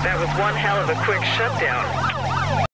That was one hell of a quick shutdown.